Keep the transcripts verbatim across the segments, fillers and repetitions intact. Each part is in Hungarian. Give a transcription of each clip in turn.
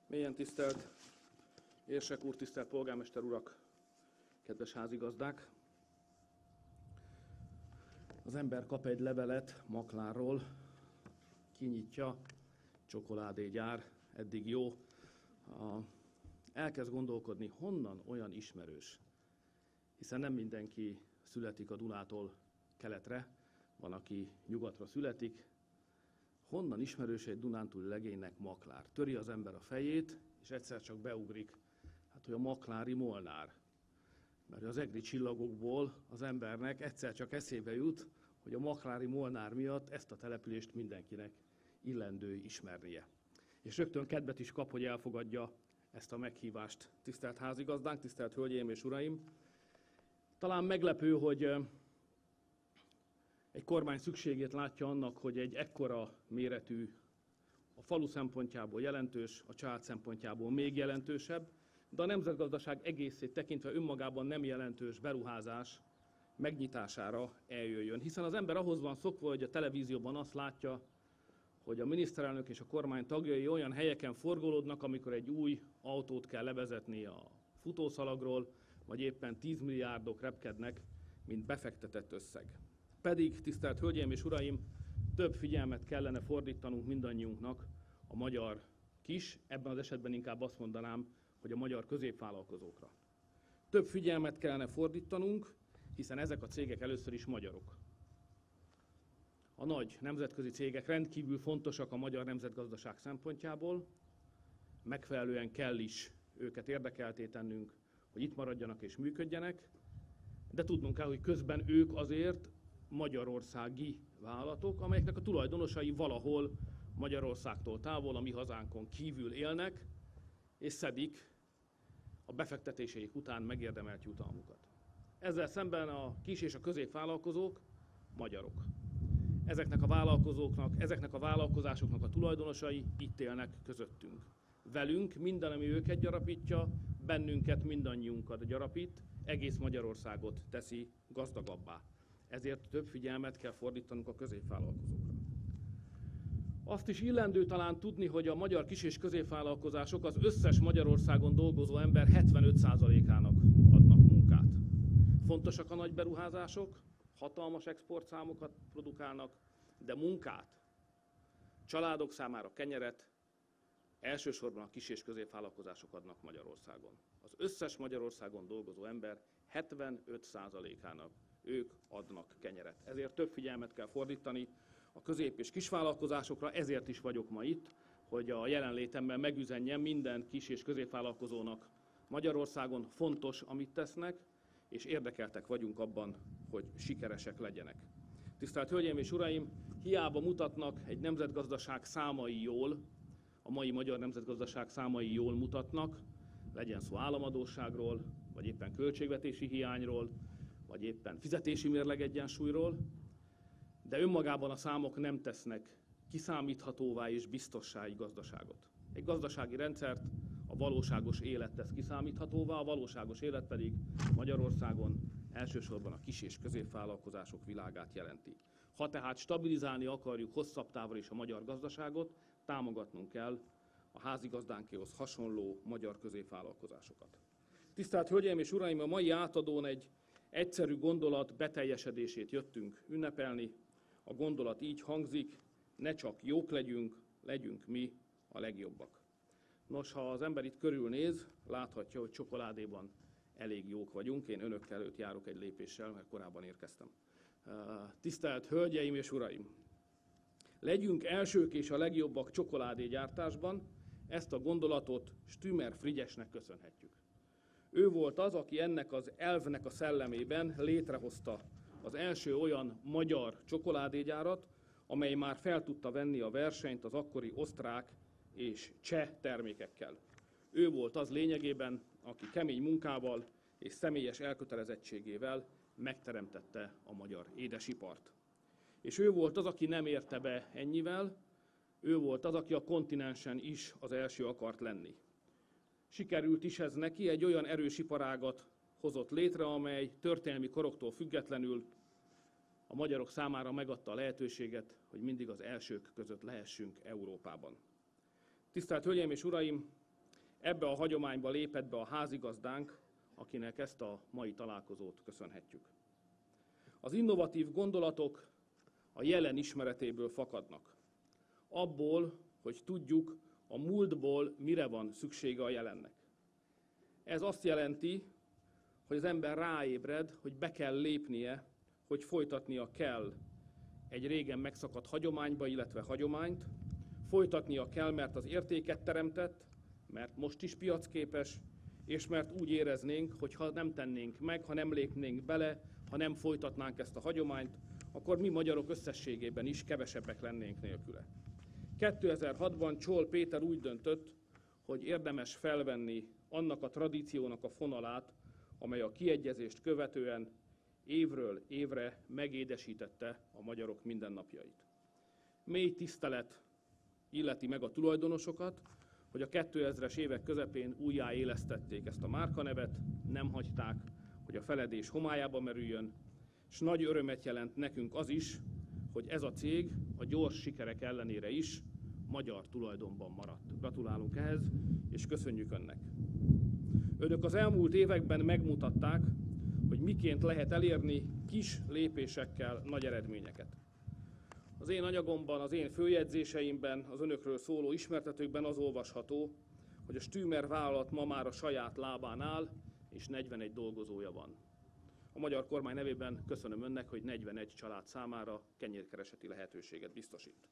Mélyen tisztelt érsek úr, tisztelt polgármester urak, kedves házigazdák! Az ember kap egy levelet Maklárról, kinyitja, csokoládégyár, eddig jó. Elkezd gondolkodni, honnan olyan ismerős, hiszen nem mindenki születik a Dunától keletre, van, aki nyugatra születik. Honnan ismerős egy dunántúli legénynek Maklár? Töri az ember a fejét, és egyszer csak beugrik, hát, hogy a maklári Molnár. Mert az egri csillagokból az embernek egyszer csak eszébe jut, hogy a maklári Molnár miatt ezt a települést mindenkinek illendő ismernie. És rögtön kedvet is kap, hogy elfogadja ezt a meghívást. Tisztelt házigazdánk, tisztelt hölgyeim és uraim! Talán meglepő, hogy egy kormány szükségét látja annak, hogy egy ekkora méretű, a falu szempontjából jelentős, a család szempontjából még jelentősebb, de a nemzetgazdaság egészét tekintve önmagában nem jelentős beruházás megnyitására eljöjjön. Hiszen az ember ahhoz van szokva, hogy a televízióban azt látja, hogy a miniszterelnök és a kormány tagjai olyan helyeken forgolódnak, amikor egy új autót kell levezetni a futószalagról, vagy éppen tíz milliárdok repkednek, mint befektetett összeg. Pedig, tisztelt hölgyeim és uraim, több figyelmet kellene fordítanunk mindannyiunknak a magyar kis, ebben az esetben inkább azt mondanám, hogy a magyar középvállalkozókra. Több figyelmet kellene fordítanunk, hiszen ezek a cégek először is magyarok. A nagy nemzetközi cégek rendkívül fontosak a magyar nemzetgazdaság szempontjából, megfelelően kell is őket érdekeltté tennünk, hogy itt maradjanak és működjenek, de tudnunk kell, hogy közben ők azért magyarországi vállalatok, amelyeknek a tulajdonosai valahol Magyarországtól távol, a mi hazánkon kívül élnek, és szedik a befektetéseik után megérdemelt jutalmukat. Ezzel szemben a kis és a középvállalkozók magyarok. Ezeknek a vállalkozóknak, ezeknek a vállalkozásoknak a tulajdonosai itt élnek közöttünk. Velünk minden, ami őket gyarapítja, bennünket, mindannyiunkat gyarapít, egész Magyarországot teszi gazdagabbá. Ezért több figyelmet kell fordítanunk a középvállalkozókra. Azt is illendő talán tudni, hogy a magyar kis- és középvállalkozások az összes Magyarországon dolgozó ember hetvenöt százalékának adnak munkát. Fontosak a nagy beruházások, hatalmas exportszámokat produkálnak, de munkát, családok számára kenyeret elsősorban a kis- és középvállalkozások adnak Magyarországon. Az összes Magyarországon dolgozó ember hetvenöt százalékának ők adnak kenyeret. Ezért több figyelmet kell fordítani a közép- és kisvállalkozásokra, ezért is vagyok ma itt, hogy a jelenlétemben megüzenjem minden kis- és középvállalkozónak Magyarországon fontos, amit tesznek, és érdekeltek vagyunk abban, hogy sikeresek legyenek. Tisztelt Hölgyeim és Uraim, hiába mutatnak egy nemzetgazdaság számai jól, a mai magyar nemzetgazdaság számai jól mutatnak, legyen szó államadósságról, vagy éppen költségvetési hiányról, vagy éppen fizetési mérlegegyensúlyról, de önmagában a számok nem tesznek kiszámíthatóvá és biztossá egy gazdaságot. Egy gazdasági rendszert a valóságos élet tesz kiszámíthatóvá, a valóságos élet pedig Magyarországon elsősorban a kis- és középvállalkozások világát jelenti. Ha tehát stabilizálni akarjuk hosszabb távra is a magyar gazdaságot, támogatnunk kell a házigazdánkéhoz hasonló magyar középvállalkozásokat. Tisztelt Hölgyeim és Uraim, a mai átadón egy egyszerű gondolat beteljesedését jöttünk ünnepelni. A gondolat így hangzik: ne csak jók legyünk, legyünk mi a legjobbak. Nos, ha az ember itt körülnéz, láthatja, hogy csokoládéban elég jók vagyunk. Én önök előtt járok egy lépéssel, mert korábban érkeztem. Tisztelt Hölgyeim és Uraim! Legyünk elsők és a legjobbak csokoládégyártásban, ezt a gondolatot Stümer Frigyesnek köszönhetjük. Ő volt az, aki ennek az elvnek a szellemében létrehozta az első olyan magyar csokoládégyárat, amely már fel tudta venni a versenyt az akkori osztrák és cseh termékekkel. Ő volt az lényegében, aki kemény munkával és személyes elkötelezettségével megteremtette a magyar édesipart. És ő volt az, aki nem érte be ennyivel, ő volt az, aki a kontinensen is az első akart lenni. Sikerült is ez neki, egy olyan erős iparágat hozott létre, amely történelmi koroktól függetlenül a magyarok számára megadta a lehetőséget, hogy mindig az elsők között lehessünk Európában. Tisztelt Hölgyeim és Uraim, Ebbe a hagyományba lépett be a házigazdánk, akinek ezt a mai találkozót köszönhetjük. Az innovatív gondolatok a jelen ismeretéből fakadnak. Abból, hogy tudjuk, a múltból mire van szüksége a jelennek. Ez azt jelenti, hogy az ember ráébred, hogy be kell lépnie, hogy folytatnia kell egy régen megszakadt hagyományba, illetve hagyományt, folytatnia kell, mert az értéket teremtett, mert most is piacképes, és mert úgy éreznénk, hogy ha nem tennénk meg, ha nem lépnénk bele, ha nem folytatnánk ezt a hagyományt, akkor mi magyarok összességében is kevesebbek lennénk nélküle. kétezer-hatban Csoll Péter úgy döntött, hogy érdemes felvenni annak a tradíciónak a fonalát, amely a kiegyezést követően évről évre megédesítette a magyarok mindennapjait. Mély tisztelet illeti meg a tulajdonosokat, hogy a kétezres évek közepén újjáélesztették ezt a márkanevet, nem hagyták, hogy a feledés homályába merüljön, és nagy örömet jelent nekünk az is, hogy ez a cég a gyors sikerek ellenére is magyar tulajdonban maradt. Gratulálunk ehhez, és köszönjük önnek. Önök az elmúlt években megmutatták, hogy miként lehet elérni kis lépésekkel nagy eredményeket. Az én anyagomban, az én főjegyzéseimben, az önökről szóló ismertetőkben az olvasható, hogy a Stümer vállalat ma már a saját lábán áll, és negyvenegy dolgozója van. A magyar kormány nevében köszönöm önnek, hogy negyvenegy család számára kenyérkereseti lehetőséget biztosít.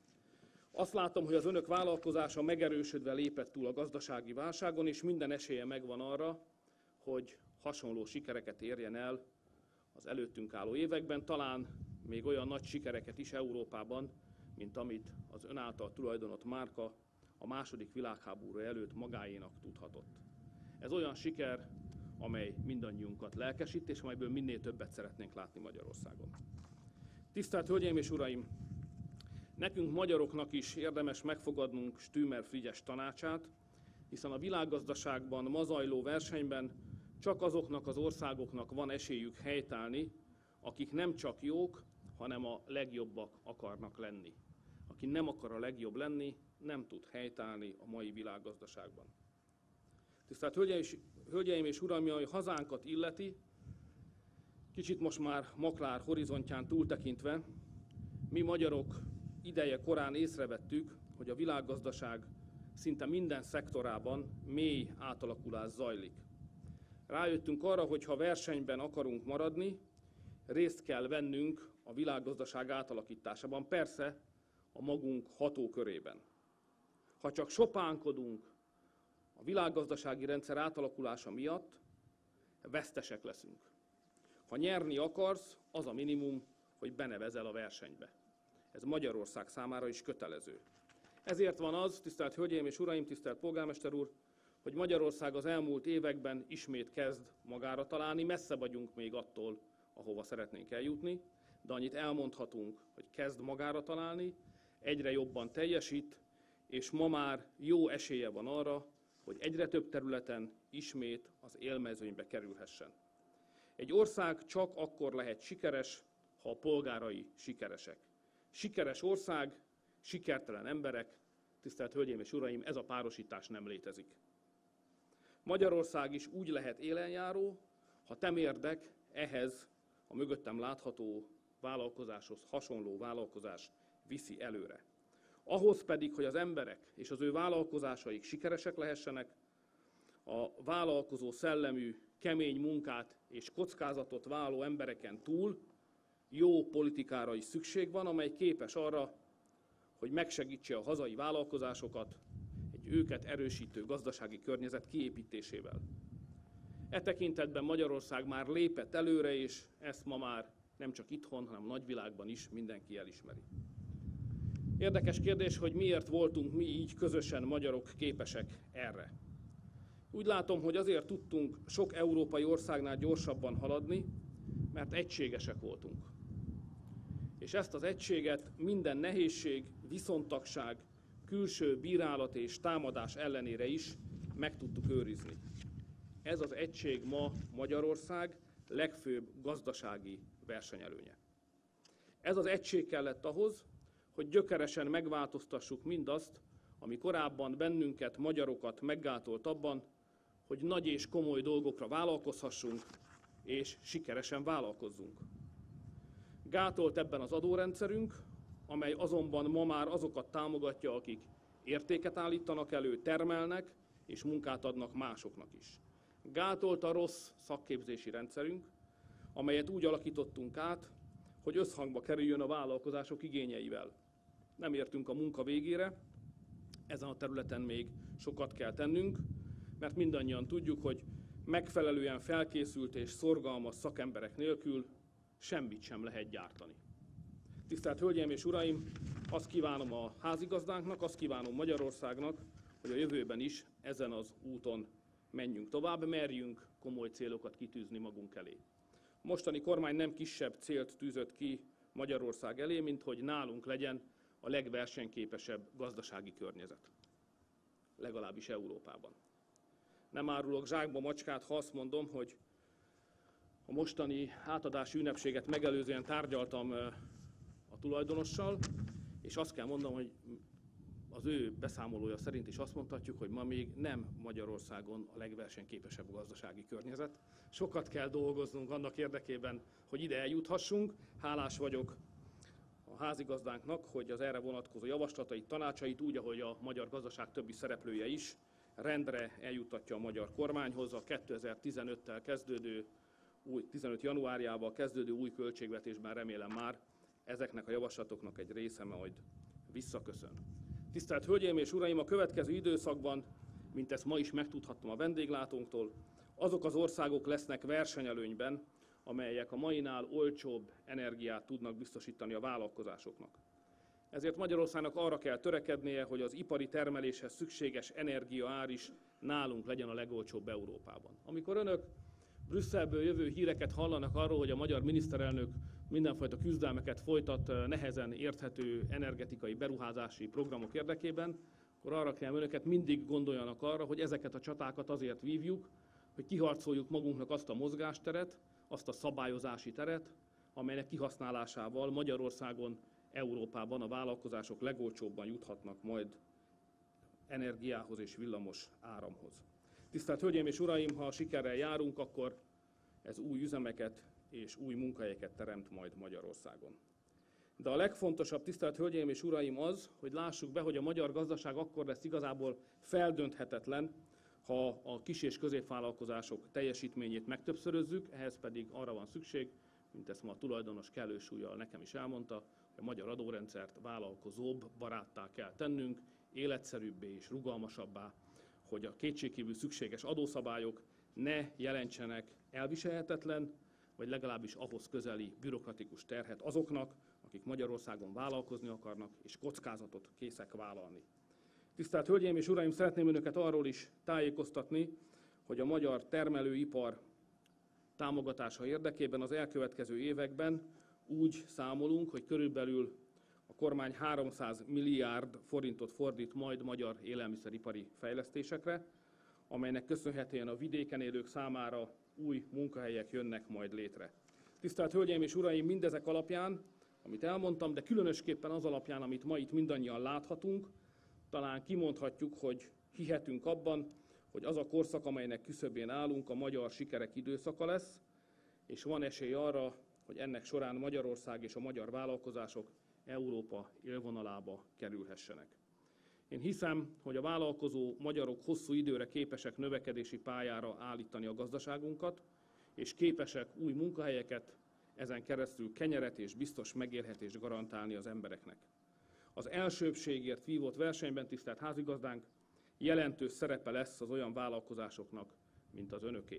Azt látom, hogy az önök vállalkozása megerősödve lépett túl a gazdasági válságon, és minden esélye megvan arra, hogy hasonló sikereket érjen el az előttünk álló években, talán még olyan nagy sikereket is Európában, mint amit az ön által tulajdonott márka a második világháború előtt magáénak tudhatott. Ez olyan siker, amely mindannyiunkat lelkesít, és amelyből minél többet szeretnénk látni Magyarországon. Tisztelt Hölgyeim és Uraim! Nekünk magyaroknak is érdemes megfogadnunk Stümer Frigyes tanácsát, hiszen a világgazdaságban ma zajló versenyben csak azoknak az országoknak van esélyük helytállni, akik nem csak jók, hanem a legjobbak akarnak lenni. Aki nem akar a legjobb lenni, nem tud helytállni a mai világgazdaságban. Tisztelt Hölgyeim és Uraim, ami hazánkat illeti, kicsit most már Maklár horizontján túltekintve, mi magyarok ideje korán észrevettük, hogy a világgazdaság szinte minden szektorában mély átalakulás zajlik. Rájöttünk arra, hogy ha versenyben akarunk maradni, részt kell vennünk a világgazdaság átalakításában, persze a magunk hatókörében. Ha csak sopánkodunk a világgazdasági rendszer átalakulása miatt, vesztesek leszünk. Ha nyerni akarsz, az a minimum, hogy benevezel a versenybe. Ez Magyarország számára is kötelező. Ezért van az, tisztelt Hölgyeim és Uraim, tisztelt Polgármester úr, hogy Magyarország az elmúlt években ismét kezd magára találni, messze vagyunk még attól, ahova szeretnénk eljutni, de annyit elmondhatunk, hogy kezd magára találni, egyre jobban teljesít, és ma már jó esélye van arra, hogy egyre több területen ismét az élmezőnybe kerülhessen. Egy ország csak akkor lehet sikeres, ha a polgárai sikeresek. Sikeres ország, sikertelen emberek, tisztelt Hölgyeim és Uraim, ez a párosítás nem létezik. Magyarország is úgy lehet élenjáró, ha temérdek ehhez a mögöttem látható vállalkozáshoz hasonló vállalkozás viszi előre. Ahhoz pedig, hogy az emberek és az ő vállalkozásaik sikeresek lehessenek, a vállalkozó szellemű, kemény munkát és kockázatot vállaló embereken túl jó politikára is szükség van, amely képes arra, hogy megsegítse a hazai vállalkozásokat egy őket erősítő gazdasági környezet kiépítésével. E tekintetben Magyarország már lépett előre, és ezt ma már nem csak itthon, hanem a nagyvilágban is mindenki elismeri. Érdekes kérdés, hogy miért voltunk mi így közösen magyarok képesek erre. Úgy látom, hogy azért tudtunk sok európai országnál gyorsabban haladni, mert egységesek voltunk. És ezt az egységet minden nehézség, viszontagság, külső bírálat és támadás ellenére is meg tudtuk őrizni. Ez az egység ma Magyarország legfőbb gazdasági versenyelőnye. Ez az egység kellett ahhoz, hogy gyökeresen megváltoztassuk mindazt, ami korábban bennünket, magyarokat meggátolt abban, hogy nagy és komoly dolgokra vállalkozhassunk, és sikeresen vállalkozzunk. Gátolt ebben az adórendszerünk, amely azonban ma már azokat támogatja, akik értéket állítanak elő, termelnek és munkát adnak másoknak is. Gátolt a rossz szakképzési rendszerünk, amelyet úgy alakítottunk át, hogy összhangba kerüljön a vállalkozások igényeivel. Nem értünk a munka végére, ezen a területen még sokat kell tennünk, mert mindannyian tudjuk, hogy megfelelően felkészült és szorgalmas szakemberek nélkül semmit sem lehet gyártani. Tisztelt Hölgyeim és Uraim, azt kívánom a házigazdánknak, azt kívánom Magyarországnak, hogy a jövőben is ezen az úton menjünk tovább, merjünk komoly célokat kitűzni magunk elé. A mostani kormány nem kisebb célt tűzött ki Magyarország elé, mint hogy nálunk legyen a legversenyképesebb gazdasági környezet. Legalábbis Európában. Nem árulok zsákba macskát, ha azt mondom, hogy a mostani átadási ünnepséget megelőzően tárgyaltam a tulajdonossal, és azt kell mondanom, hogy az ő beszámolója szerint is azt mondhatjuk, hogy ma még nem Magyarországon a legversenyképesebb gazdasági környezet. Sokat kell dolgoznunk annak érdekében, hogy ide eljuthassunk. Hálás vagyok a házigazdánknak, hogy az erre vonatkozó javaslatait, tanácsait úgy, ahogy a magyar gazdaság többi szereplője is, rendre eljuttatja a magyar kormányhoz a kétezer-tizenöttel kezdődő, új, tizenöt januárjával kezdődő új költségvetésben remélem már ezeknek a javaslatoknak egy része majd visszaköszön. Tisztelt Hölgyeim és Uraim, a következő időszakban, mint ezt ma is megtudhattam a vendéglátónktól, azok az országok lesznek versenyelőnyben, amelyek a mainál olcsóbb energiát tudnak biztosítani a vállalkozásoknak. Ezért Magyarországnak arra kell törekednie, hogy az ipari termeléshez szükséges energiaár is nálunk legyen a legolcsóbb Európában. Amikor önök Brüsszelből jövő híreket hallanak arról, hogy a magyar miniszterelnök mindenfajta küzdelmeket folytat nehezen érthető energetikai beruházási programok érdekében, akkor arra kell önöket mindig gondoljanak arra, hogy ezeket a csatákat azért vívjuk, hogy kiharcoljuk magunknak azt a mozgásteret, azt a szabályozási teret, amelynek kihasználásával Magyarországon, Európában a vállalkozások legolcsóbban juthatnak majd energiához és villamos áramhoz. Tisztelt Hölgyeim és Uraim, ha sikerrel járunk, akkor ez új üzemeket és új munkahelyeket teremt majd Magyarországon. De a legfontosabb, tisztelt Hölgyeim és Uraim, az, hogy lássuk be, hogy a magyar gazdaság akkor lesz igazából feldönthetetlen, ha a kis- és középvállalkozások teljesítményét megtöbbszörözzük, ehhez pedig arra van szükség, mint ezt ma a tulajdonos kellő súllyal nekem is elmondta, hogy a magyar adórendszert vállalkozóbb, baráttá kell tennünk, életszerűbbé és rugalmasabbá, hogy a kétségkívül szükséges adószabályok ne jelentsenek elviselhetetlen, vagy legalábbis ahhoz közeli bürokratikus terhet azoknak, akik Magyarországon vállalkozni akarnak és kockázatot készek vállalni. Tisztelt Hölgyeim és Uraim, szeretném önöket arról is tájékoztatni, hogy a magyar termelőipar támogatása érdekében az elkövetkező években úgy számolunk, hogy körülbelül a kormány háromszáz milliárd forintot fordít majd magyar élelmiszeripari fejlesztésekre, amelynek köszönhetően a vidéken élők számára új munkahelyek jönnek majd létre. Tisztelt Hölgyeim és Uraim, mindezek alapján, amit elmondtam, de különösképpen az alapján, amit ma itt mindannyian láthatunk, talán kimondhatjuk, hogy hihetünk abban, hogy az a korszak, amelynek küszöbén állunk, a magyar sikerek időszaka lesz, és van esély arra, hogy ennek során Magyarország és a magyar vállalkozások Európa élvonalába kerülhessenek. Én hiszem, hogy a vállalkozó magyarok hosszú időre képesek növekedési pályára állítani a gazdaságunkat, és képesek új munkahelyeket, ezen keresztül kenyeret és biztos megélhetést garantálni az embereknek. Az elsőbbségért vívott versenyben, tisztelt házigazdánk, jelentős szerepe lesz az olyan vállalkozásoknak, mint az önöké.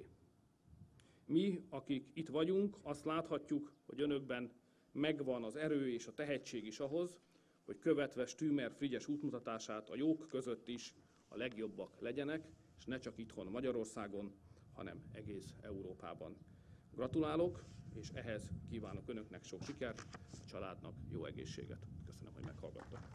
Mi, akik itt vagyunk, azt láthatjuk, hogy önökben megvan az erő és a tehetség is ahhoz, hogy követve Stümer Frigyes útmutatását a jók között is a legjobbak legyenek, és ne csak itthon Magyarországon, hanem egész Európában. Gratulálok, és ehhez kívánok önöknek sok sikert, a családnak jó egészséget. Köszönöm, hogy meghallgattak.